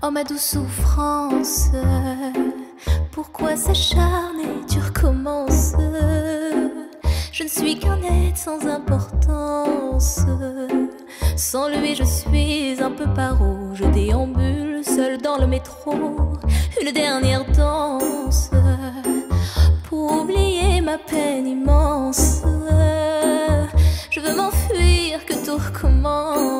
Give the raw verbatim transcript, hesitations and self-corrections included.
Oh ma douce souffrance, pourquoi s'acharner, tu recommences? Je ne suis qu'un être sans importance. Sans lui je suis un peu paro. Je déambule seul dans le métro, une dernière danse pour oublier ma peine immense. Je veux m'enfuir, que tout recommence.